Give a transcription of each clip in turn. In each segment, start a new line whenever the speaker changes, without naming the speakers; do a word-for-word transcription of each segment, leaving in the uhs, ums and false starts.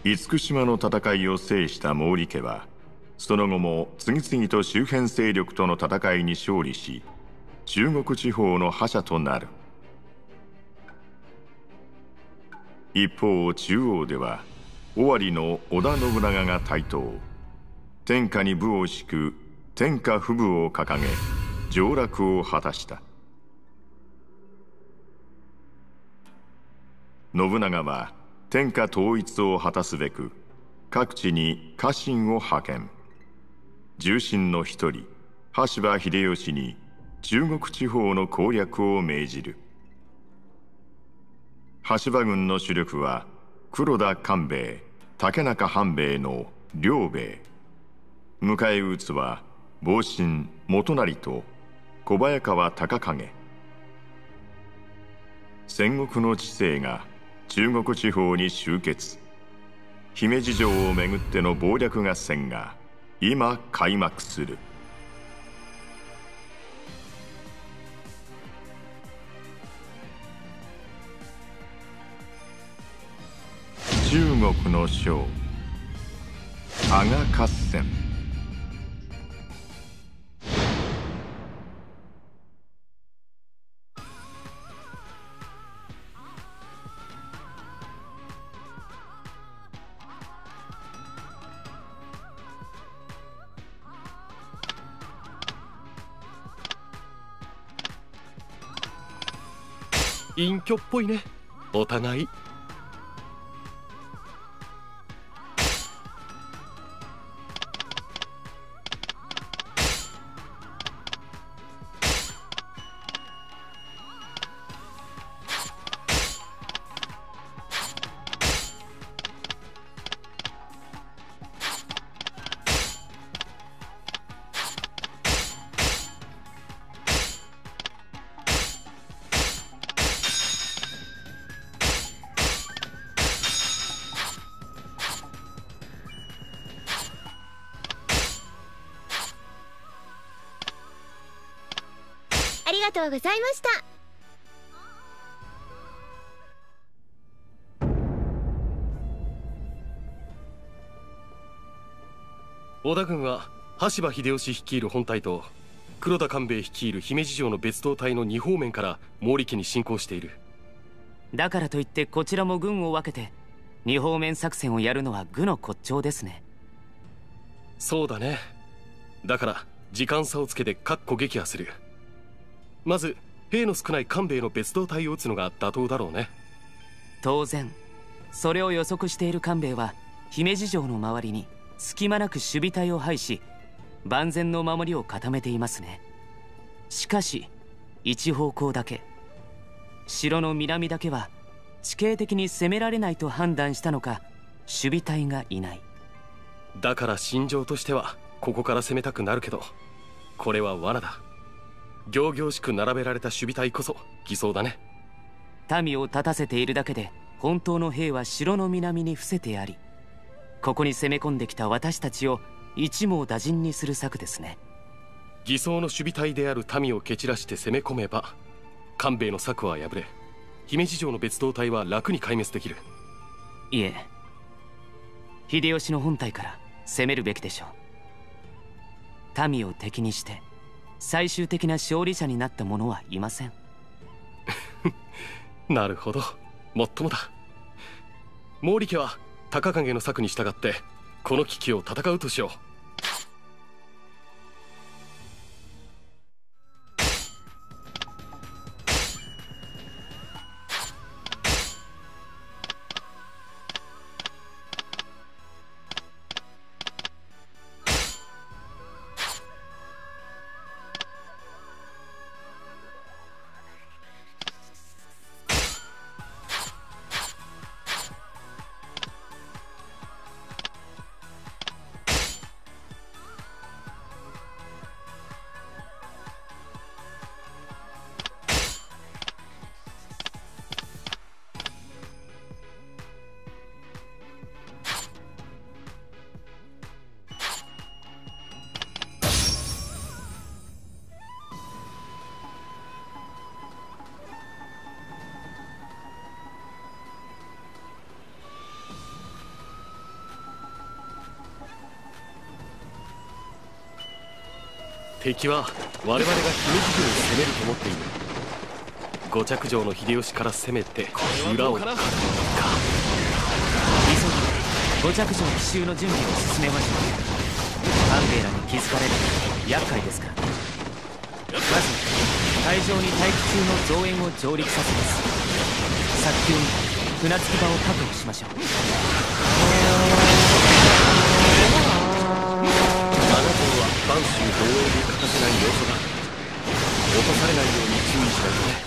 厳島の戦いを制した毛利家は、その後も次々と周辺勢力との戦いに勝利し、中国地方の覇者となる。一方中央では、尾張の織田信長が台頭。天下に武を敷く天下布武を掲げ、上洛を果たした。信長は天下統一を果たすべく、各地に家臣を派遣。重臣の一人、羽柴秀吉に中国地方の攻略を命じる。羽柴軍の主力は黒田官兵衛、竹中半兵衛の両兵衛。迎え撃つは防臣元就と小早川隆景。戦国の知性が中国地方に集結。姫路城をめぐっての謀略合戦が今開幕する。中国の将阿賀合戦。
隠居っぽいね、お互い。
ありがとうございました。
織田軍は羽柴秀吉率いる本隊と黒田官兵衛率いる姫路城の別動隊のに方面から毛利家に侵攻している。
だからといってこちらも軍を分けてに方面作戦をやるのは愚の骨頂ですね。
そうだね。だから時間差をつけて確固撃破する。まず兵の少ない官兵衛の別動隊を撃つのが妥当だろうね。
当然それを予測している官兵衛は姫路城の周りに隙間なく守備隊を配し、万全の守りを固めていますね。しかし一方向だけ、城の南だけは地形的に攻められないと判断したのか、守備隊がいない。
だから心情としてはここから攻めたくなるけど、これは罠だ。仰々しく並べられた守備隊こそ偽装だね。
民を立たせているだけで本当の兵は城の南に伏せてあり、ここに攻め込んできた私たちを一網打尽にする策ですね。
偽装の守備隊である民を蹴散らして攻め込めば、官兵衛の策は破れ、姫路城の別動隊は楽に壊滅できる。
いえ、秀吉の本隊から攻めるべきでしょう。民を敵にして最終的な勝利者になった者はいません。
なるほど、もっともだ。毛利家は高景の策に従ってこの危機を戦うとしよう。 敵は我々が姫路城を攻めると思っている。五着城の秀吉から攻めて裏をかくか。
急ぎ五着城奇襲の準備を進めましょう。官兵らに気づかれると厄介ですから。まず海上に待機中の増援を上陸させます。早急に船着き場を確保しましょう。
播州防衛に欠かせない要素だ。落とされないように注意しないとね。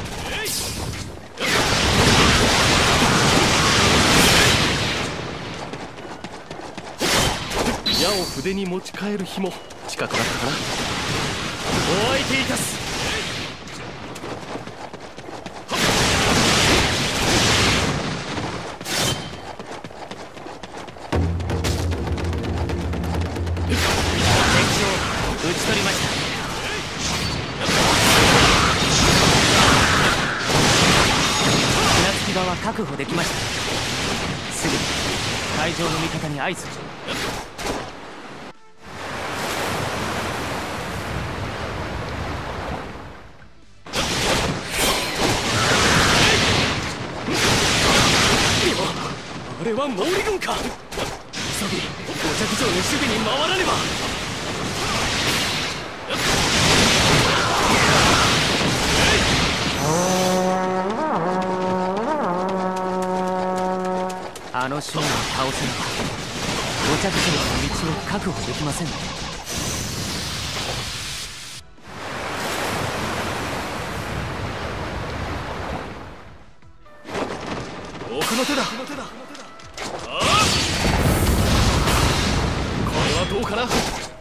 矢を筆に持ち帰る日も近くなったかな。お相手いたす。
撃ち取りました。船着き場は確保できました。すぐに海上の味方に合図を。
あれは毛利軍か。急ぎ五着城の守備に回らねば。
あの将を倒せば五着城の道を確保できませんね。
奥の手だ。これはどうかな。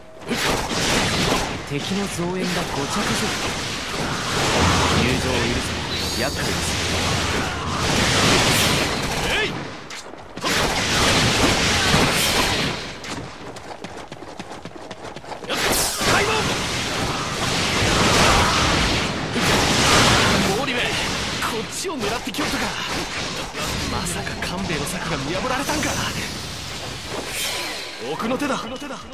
敵の増援が五着城。入場を許す厄介です。
こっちを狙ってきよったか。まさか官兵衛の策が見破られたんか。奥の手だ。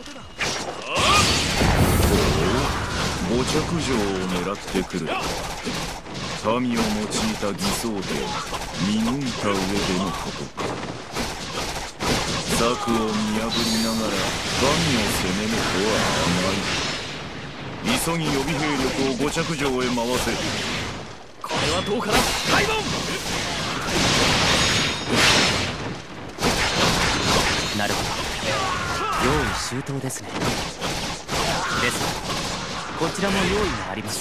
五着城を狙ってくる。民を用いた偽装で見抜いた上でのことか。策を見破りながら神を攻めぬとは甘い。急ぎ予備兵力を五着城へ回せ。
これはどうかな。開門。
なるほど、用意周到ですね。ですがこちらも用意があります。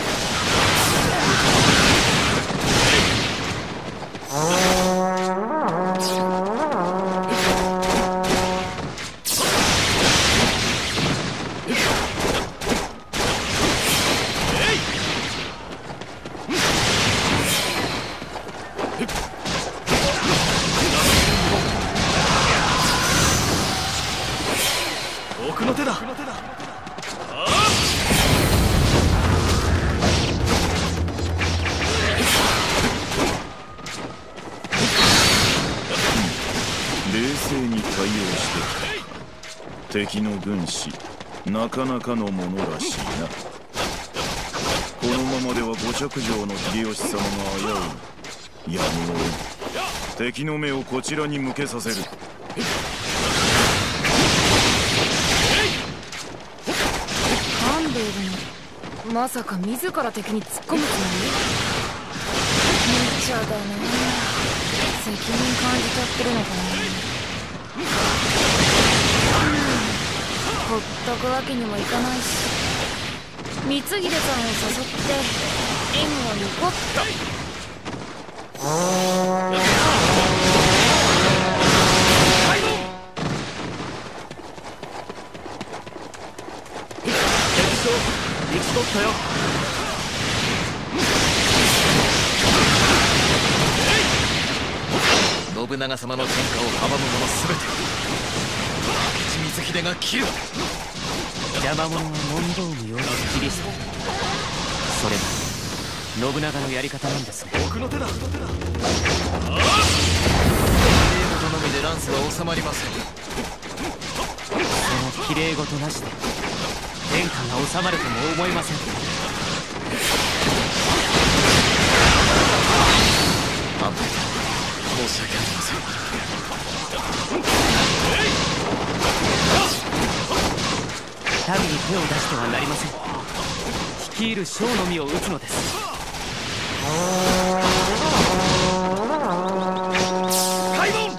奥の手だ。
冷静に対応してきた。敵の軍師なかなかのものらしいな。このままでは五着城の秀吉様が危うい。やむを得ん。敵の目をこちらに向けさせる。
官兵衛殿、まさか自ら敵に突っ込むつもり？無茶だな。責任感じちゃってるのかな。ほっとくわけにもいかないし、光秀さんを誘って縁を抜こっと。
討ち取ったよ。信長様の天下を阻む者すべて明智光秀が切る。
邪魔者は問答無用に切り捨てる。それが信長のやり方なんですね。
奥の手だ。
礼事のみで乱世は収まりません。
その綺麗事なしで天下が収まるとも思えません。
あ申し訳ありません。
民に手を出してはなりません。率いる将のみを討つのです。
開門。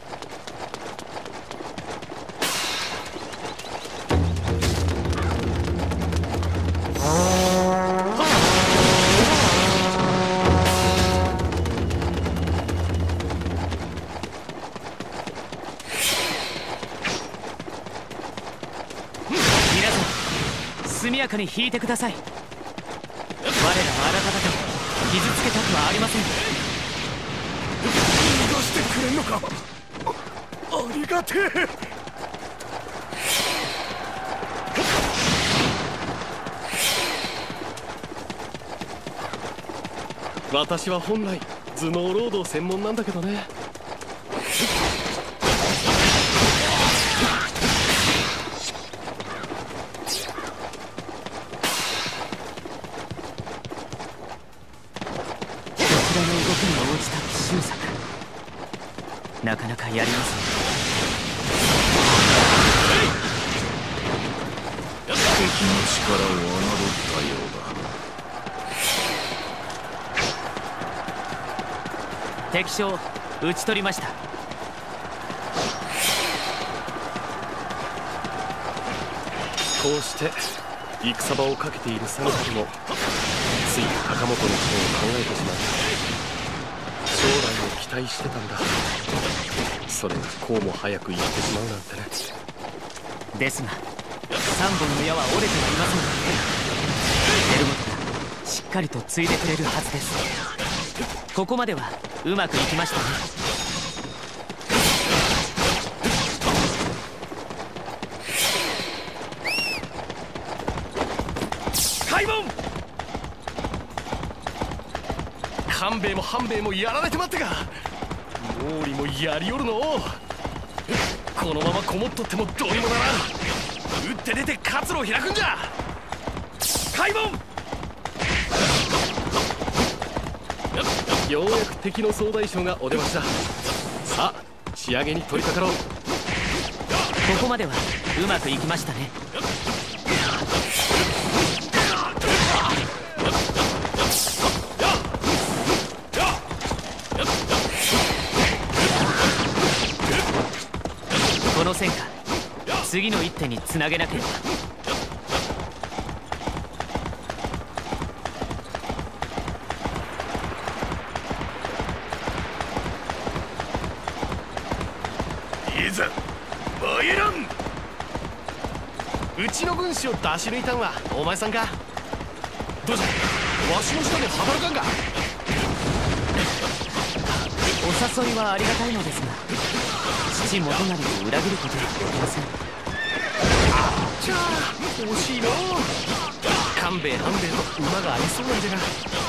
速やかに引いてください。我らはあなた方を傷つけたくはありません。
逃してくれんのか。 あ, ありがてえ。私は本来頭脳労働専門なんだけどね。
なかなかやりません。
敵の力を侮ったようだ。
敵将討ち取りました。
こうして戦場をかけているさなかにもつい高本のことを考えてしまう。将来を期待してたんだ。それがこうも早く行ってしまうなんてね。
ですが三本の矢は折れてはいません。ベルモトがしっかりと継いでくれるはずです。ここまではうまくいきましたね。
開門。官兵衛も半兵衛もやられてまってか。毛利もやりおるの。このままこもっとってもどうにもならん。打って出て活路を開くんじゃ。開門。ようやく敵の総大将がお出ましだ。さあ仕上げに取り掛かろう。
ここまではうまくいきましたね。この戦果次の一手につなげなければ。
いざ参らん。うちの軍師を出し抜いたんはお前さんか。どうじゃわしの下で働かんか。
お誘いはありがたいのですが父元就を裏切ることはできません。
じゃあ惜しいの。官兵衛半兵衛と馬が合いそうなんじゃが。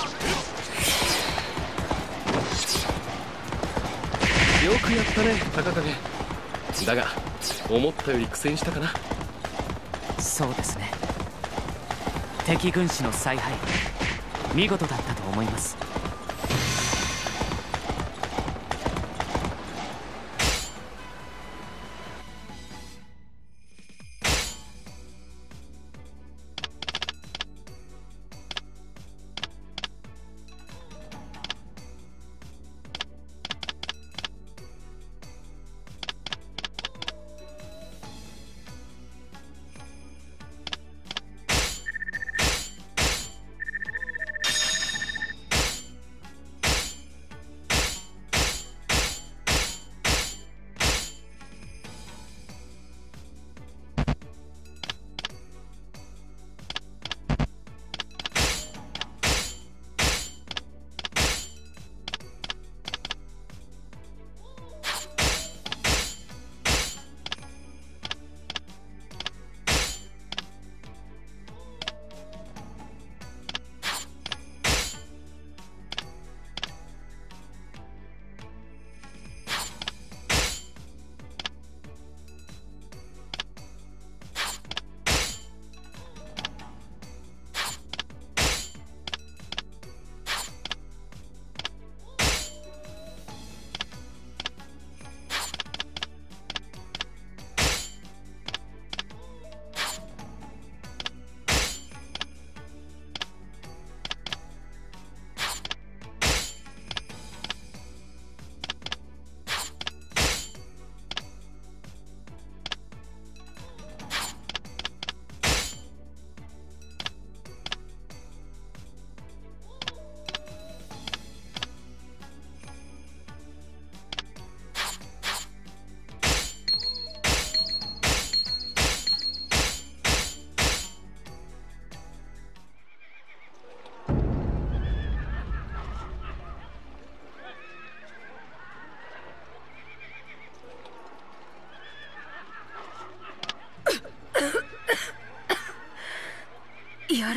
よくやったね高影。だが思ったより苦戦したかな。
そうですね。敵軍師の采配見事だったと思います。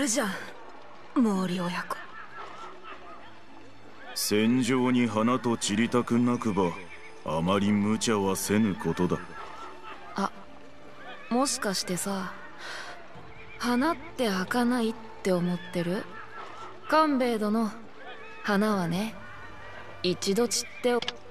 るじゃん毛利親子。
戦場に花と散りたくなくばあまり無茶はせぬことだ。
あ、もしかしてさ、花って開かないって思ってる？官兵衛殿、花はね、一度散って